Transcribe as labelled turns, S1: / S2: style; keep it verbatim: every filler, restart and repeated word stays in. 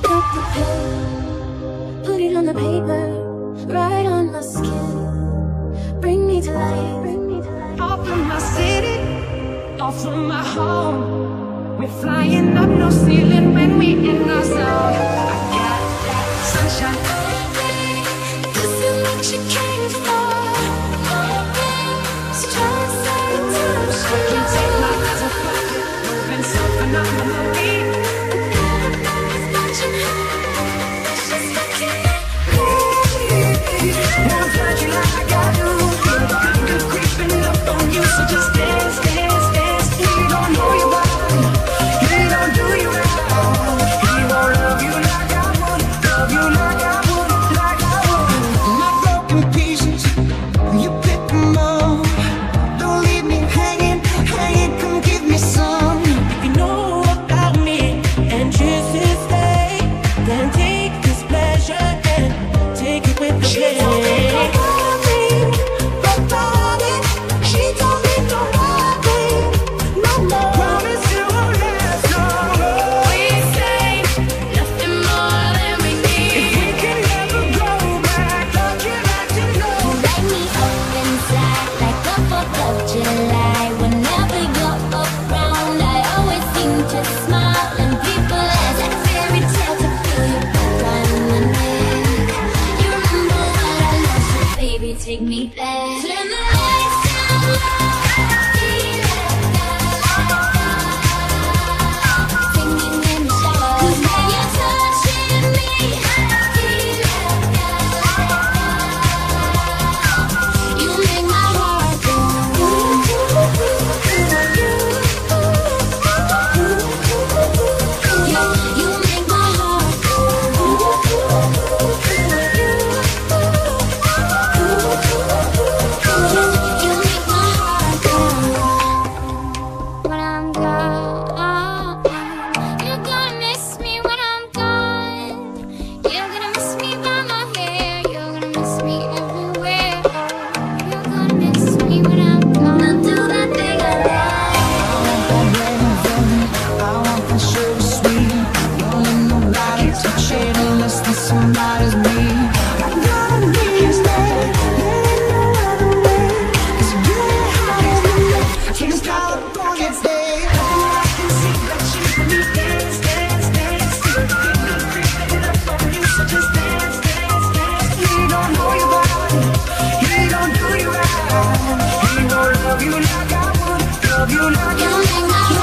S1: up the pen, put it on the paper, right on my skin. Bring me to life, bring me to life.
S2: Off from my city, off from my home. We're flying up no ceiling when we in our zone. I got that sunshine.
S1: This is what you came for. So try to say touch.
S2: I can't take my eyes off of you. Moving so phenomenally.
S1: Never knows what you have. It's just looking at
S2: Wanna touch you like I do. Feel the good creeping up on you. So just dance, dance, dance. He don't know you well. He don't do you well. He won't love you like I would. Love you like I would, like I would. My broken pieces, you pick them up. Don't leave me hanging, hanging. Come give me some. If you know about me and choose to stay, then take this pleasure and take it with the pain.
S1: Take me back. Turn the lights down low. Feel it. Singing in the shower. 'Cause when you're touching me, I feel it. You make my heart go. You, you make my heart go.
S2: Somebody's me. I gotta be stay. There ain't no other way. 'Cause you get high. I can't stop on its day. I can see that you for me. Dance, dance, dance. Feel the good creeping up on you. So just dance, dance, dance. He don't know you well. He don't do you right. He won't love you like I would. Love you like I would.